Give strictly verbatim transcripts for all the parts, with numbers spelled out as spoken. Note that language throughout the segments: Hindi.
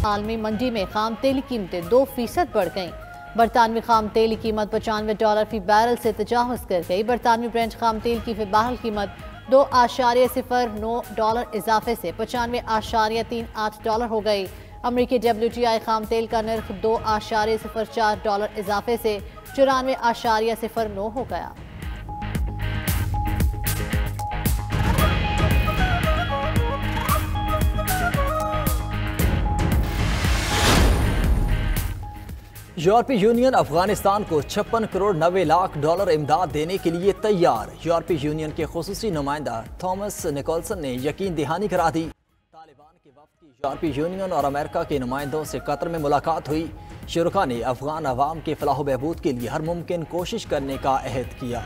आलमी मंडी में खाम तेल की कीमतें दो फीसद बढ़ गईं। बरतानवी खाम तेल की कीमत पचानवे डॉलर फी बैरल से तजावज़ कर गई। बरतानवी ब्रेंट खाम तेल की फी बैरल कीमत दो आशारिया सिफर नौ डॉलर इजाफे से पचानवे आशारिया तीन आठ डॉलर हो गई। अमरीकी डब्ल्यू टी आई खाम तेल का नर्ख दो आशारिया सिफर चार डॉलर इजाफे से चौरानवे आशारिया सिफर नौ हो गया। यूरोपीय यूनियन अफगानिस्तान को छप्पन करोड़ नब्बे लाख डॉलर इमदाद देने के लिए तैयार। यूरोपीय यूनियन के खुसूसी नुमाइंदा थॉमस निकोलसन ने यकीन दहानी करा दी। तालिबान के वफ्द की यूरोपीय यूनियन और अमेरिका के नुमाइंदों से कतर में मुलाकात हुई। शुरका ने अफगान अवाम के फलाह बहबूद के लिए हर मुमकिन कोशिश करने का अहद किया।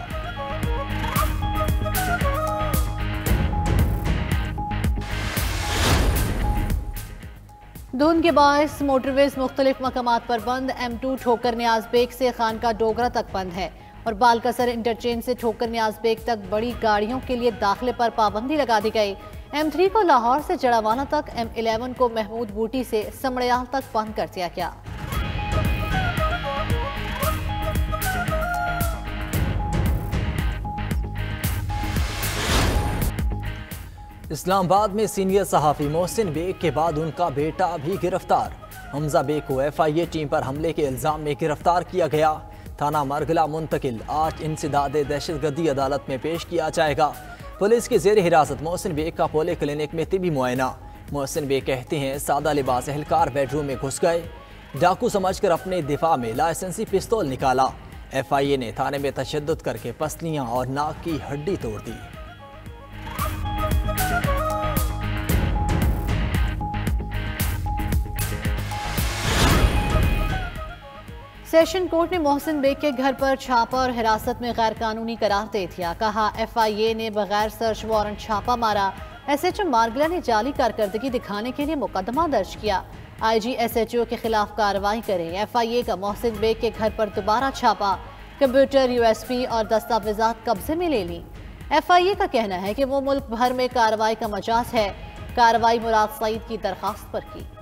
धुंध के बायस मोटरवेज मुख्तलिफ मकामात पर बंद। एम टू ठोकर न्याज बेग से खानका डोगरा तक बंद है और बालकसर इंटरचेंज से ठोकर न्याज बेग तक बड़ी गाड़ियों के लिए दाखिले पर पाबंदी लगा दी गई। एम थ्री को लाहौर से जड़ावाना तक, एम इलेवन को महमूद बूटी से समड़याल तक बंद कर दिया गया। इस्लामाबाद में सीनियर सहाफ़ी मोहसिन बेग के बाद उनका बेटा भी गिरफ्तार। हमजा बेग को एफ आई ए टीम पर हमले के इल्ज़ाम में गिरफ्तार किया गया। थाना मरगला मुंतकिल। आज इंसदाद दहशतगर्दी अदालत में पेश किया जाएगा। पुलिस की जेर हिरासत मोहसिन बेग का पोले क्लिनिक में तिबी मुआयना। मोहसिन बेग कहते हैं सादा लिबास एहलकार बेडरूम में घुस गए, डाकू समझकर अपने दिफा में लाइसेंसी पिस्तौल निकाला। एफ आई ए ने थाने में तशद्दुद करके पसलियां और नाक की हड्डी तोड़ दी। सेशन कोर्ट ने मोहसिन बेग के घर पर छापा और हिरासत में गैर कानूनी करार दे दिया। कहा एफ आई ए ने बगैर सर्च वारंट छापा मारा। एस एच ओ मारगला ने जाली कारकर्दगी दिखाने के लिए मुकदमा दर्ज किया। आई जी एस एच ओ के खिलाफ कार्रवाई करें। एफ आई ए का मोहसिन बेग के घर पर दोबारा छापा, कंप्यूटर, यू एस पी और दस्तावेजात कब्जे में ले ली। एफ आई ए का कहना है कि वो मुल्क भर में कार्रवाई का मजाज है। कार्रवाई मुराद सईद की दरखास्त पर की।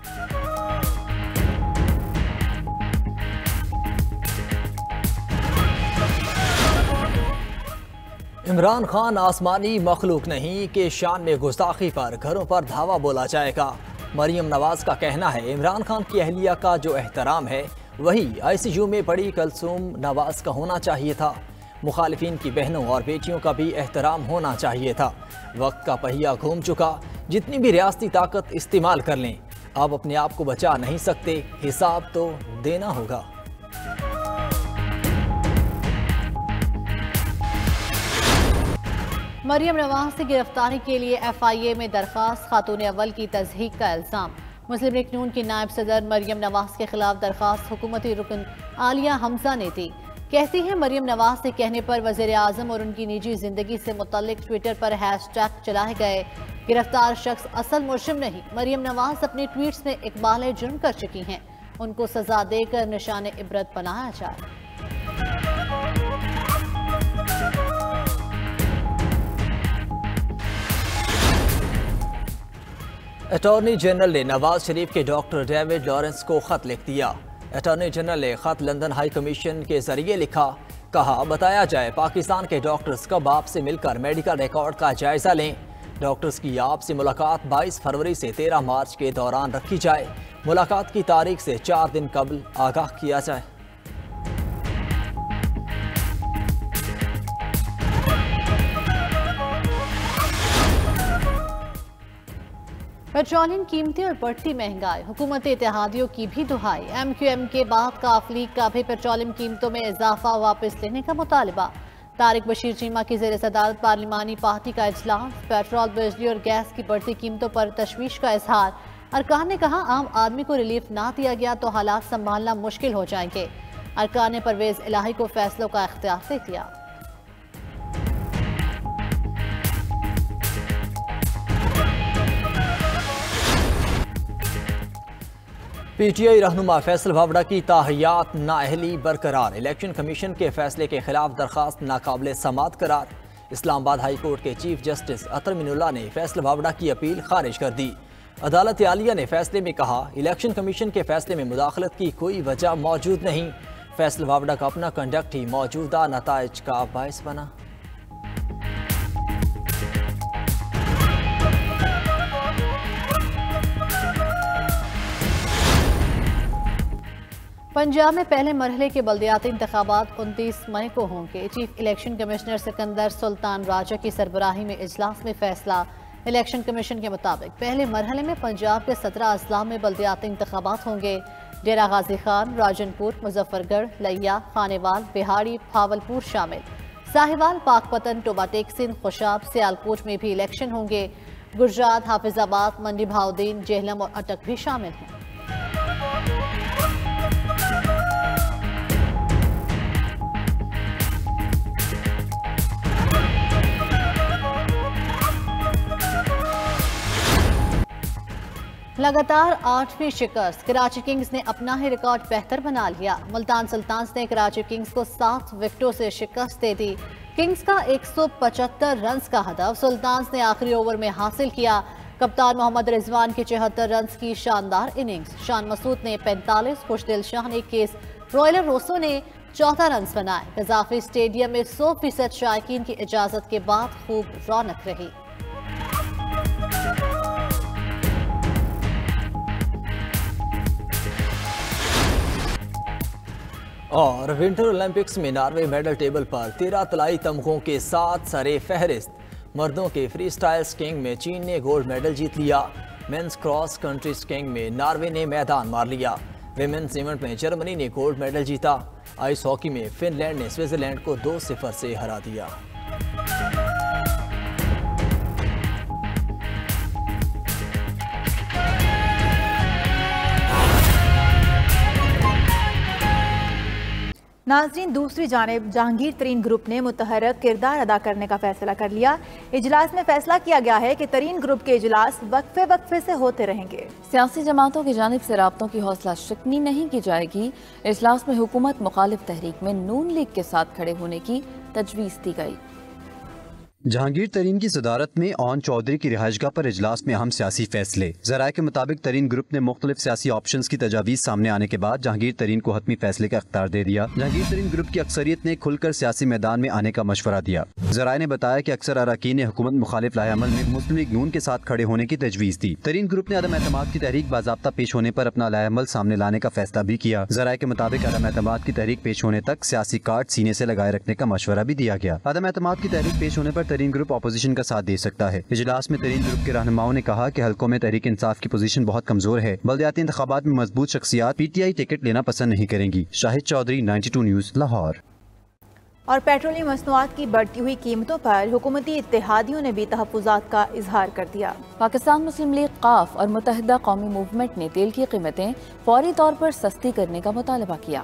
इमरान खान आसमानी मखलूक नहीं के शान में गुस्ताखी पर घरों पर धावा बोला जाएगा। मरियम नवाज का कहना है इमरान खान की अहलिया का जो एहतराम है वही आई सी यू में पड़ी कलसूम नवाज का होना चाहिए था। मुखालिफिन की बहनों और बेटियों का भी एहतराम होना चाहिए था। वक्त का पहिया घूम चुका, जितनी भी रियासती ताकत इस्तेमाल कर लें, आप अपने आप को बचा नहीं सकते, हिसाब तो देना होगा। मरियम नवाज की गिरफ्तारी के लिए एफ आई ए में दरखास्त, खातून अव्वल की तज़हीक का इल्ज़ाम। मुस्लिम लीग नून की नायब सदर मरियम नवाज के खिलाफ दरखास्त हुकूमती रुकन आलिया हमजा ने दी। कहती हैं मरियम नवाज के कहने पर वज़ीर आज़म और उनकी निजी जिंदगी से मुतल्लिक ट्विटर पर हैश टैग चलाए गए। गिरफ्तार शख्स असल मुजरिम नहीं। मरियम नवाज अपने ट्वीट्स में इकबाल जुर्म कर चुकी हैं, उनको सजा देकर निशान इबरत बनाया जाए। अटॉर्नी जनरल ने नवाज शरीफ के डॉक्टर डेविड लॉरेंस को खत लिख दिया। अटॉर्नी जनरल ने खत लंदन हाई कमीशन के जरिए लिखा। कहा बताया जाए पाकिस्तान के डॉक्टर्स कब आपसे मिलकर मेडिकल रिकॉर्ड का जायजा लें। डॉक्टर्स की आपसे मुलाकात बाईस फरवरी से तेरह मार्च के दौरान रखी जाए। मुलाकात की तारीख से चार दिन कबल आगाह किया जाए। पेट्रोलियम कीमतें और बढ़ती महंगाई, हुकूमत इत्तेहादियों की भी दुहाई। एम क्यू एम के बाद काफ लीग का भी पेट्रोलियम कीमतों में इजाफा वापस लेने का मुतालबा। तारिक बशीर चीमा की ज़ेर सदारत पार्लिमानी पार्टी का इजलास। पेट्रोल, बिजली और गैस की बढ़ती कीमतों पर तशवीश का इजहार। अरकान ने कहा आम आदमी को रिलीफ ना दिया गया तो हालात संभालना मुश्किल हो जाएंगे। अरकान ने परवेज इलाही को फैसलों का इख्तियार दे दिया। पी टी आई रहनुमा फैसल भावड़ा की ताहियात नाअहली बरकरार। इलेक्शन कमीशन के फैसले के खिलाफ दरखास्त नाकाबिल समात करार। इस्लामाबाद हाई कोर्ट के चीफ जस्टिस अतर मिनुल्लाह ने फैसल भावड़ा की अपील खारिज कर दी। अदालत आलिया ने फैसले में कहा, इलेक्शन कमीशन के फैसले में मुदाखलत की कोई वजह मौजूद नहीं। फैसल वावड़ा का अपना कंडक्ट ही मौजूदा नताइज का बायस बना। पंजाब में पहले मरहले के बल्दियाती इंतखाबात उनतीस मई को होंगे। Chief election commissioner Sikandar Sultan Raja की सरबराही में इजलास में फैसला। इलेक्शन कमीशन के मुताबिक पहले मरहले में पंजाब के सत्रह अजला में बल्दियाती इंतखाबात होंगे। डेरा गाजी खान, राजनपुर, मुजफ्फरगढ़, लिया, खानेवाल, बिहाड़ी, भावलपुर शामिल। साहिवाल, पाकपतन, टोबाटेक सिंध, खुशाब, सियालकोट में भी इलेक्शन होंगे। गुजरात, हाफिजाबाद, मंडी भाउद्दीन, जेहलम और अटक भी शामिल हैं। लगातार आठवीं शिकस्त, कराची किंग्स ने अपना ही रिकॉर्ड बेहतर बना लिया। मुल्तान सुल्तान्स ने कराची किंग्स को सात विकेटों से शिकस्त दे दी। किंग्स का एक सौ पचहत्तर रन का हदफ सुल्तान्स ने आखिरी ओवर में हासिल किया। कप्तान मोहम्मद रिजवान की चौहत्तर रन की शानदार इनिंग्स, शान मसूद ने पैंतालीस, खुशदिल शाह ने इक्कीस, रॉयलर रोसो ने चौदह रन बनाए। कजाफी स्टेडियम में सौ फीसद शायकीन की इजाजत के बाद खूब रौनक रही। और विंटर ओलंपिक्स में नॉर्वे मेडल टेबल पर तेरह तलाई तमगों के साथ सरे फहरिस्त। मर्दों के फ्री स्टाइल स्कीइंग में चीन ने गोल्ड मेडल जीत लिया। मेंस क्रॉस कंट्री स्कीइंग में नॉर्वे ने मैदान मार लिया। विमेंस इवेंट में जर्मनी ने गोल्ड मेडल जीता। आइस हॉकी में फिनलैंड ने स्विट्जरलैंड को दो सिफर से हरा दिया। नाज़रीन, दूसरी जानिब जहांगीर तरीन ग्रुप ने मुतहरक किरदार अदा करने का फैसला कर लिया। इजलास में फैसला किया गया है कि तरीन ग्रुप के इजलास वक्फे वक्फे से होते रहेंगे। सियासी जमातों की जानिब से राब्तों की हौसला शिकनी नहीं की जाएगी। इजलास में हुकूमत मुखालिफ तहरीक में नून लीग के साथ खड़े होने की तजवीज़ दी गई। जहांगीर तरीन की सदारत में ओन चौधरी की रिहाइशगाह पर इजलास में अहम सियासी फैसले। जराये के मुताबिक तरीन ग्रुप ने मुख्तलिफ सियासी ऑप्शन की तजावीज़ सामने आने के बाद जहांगीर तरीन को हतमी फैसले का अख्तियार दे दिया। जहांगीर तरीन ग्रुप की अक्सरियत ने खुलकर सियासी मैदान में आने का मशवरा दिया। जराये ने बताया कि अक्सर अरकान ने हुकूमत मुखालिफ लाहेअमल में मुस्लिम लीग नून के साथ खड़े होने की तजवीज़ दी। तरीन ग्रुप ने अदम एतमाद की तहरीक बाज़ाब्ता पेश होने पर अपना लाहेअमल सामने लाने का फैसला भी किया। जराये के मुताबिक अदम एतमाद की तहरीक पेश होने तक सियासी कार्ड सीने से लगाए रखने का मशवरा भी दिया गया। अदम एतमाद की तहरीक पेश होने पर तरीन ग्रुप अपोजिशन का साथ दे सकता है। इजलास में तरीन ग्रुप के रहनुमाओं ने कहा कि हलकों में तहरीक इंसाफ की पोजीशन बहुत कमजोर है। बल्दियाती इंतखाबात में मजबूत शख्सियात पीटीआई टिकट लेना पसंद नहीं करेंगी। Shahid Chaudhry, ninety two news, Lahore. और पेट्रोलियम मसनूआत की बढ़ती हुई कीमतों पर हुकूमती इत्तेहादियों ने भी तहफ़्फ़ुज़ात का इजहार कर दिया। पाकिस्तान मुस्लिम लीग काफ और मुत्तहिदा कौमी मूवमेंट ने तेल की कीमतें फौरी तौर पर सस्ती करने का मुतालबा किया।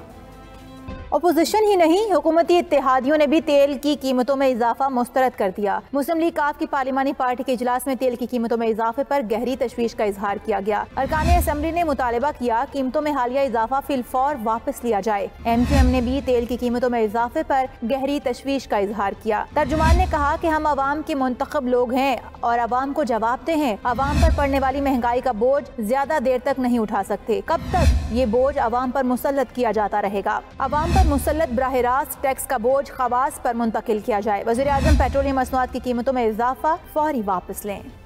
अपोजिशन ही नहीं, हुकूमती इत्तेहादियों ने भी तेल की कीमतों में इजाफा मुस्तरद कर दिया। मुस्लिम लीग काफ की पार्लिमानी पार्टी के इजलास में तेल की कीमतों में इजाफे पर गहरी तशवीश का इजहार किया गया। अरकान असम्बली ने मुतालबा किया कीमतों में हालिया इजाफा फिलफौर वापस लिया जाए। एम क्यू एम ने भी तेल की कीमतों में इजाफे पर गहरी तशवीश का इजहार किया। तर्जुमान ने कहा कि हम अवाम के मुंतखब लोग हैं और अवाम को जवाब दे हैं। अवाम पर पड़ने वाली महंगाई का बोझ ज्यादा देर तक नहीं उठा सकते। कब तक ये बोझ अवाम पर मुसल्लत किया जाता रहेगा? अवाम पर मुसल्लत बराह रास्त टैक्स का बोझ खवास पर मुंतकिल किया जाए। वज़ीर आज़म पेट्रोलियम मसनूआत की कीमतों में इजाफा फौरी वापस लें।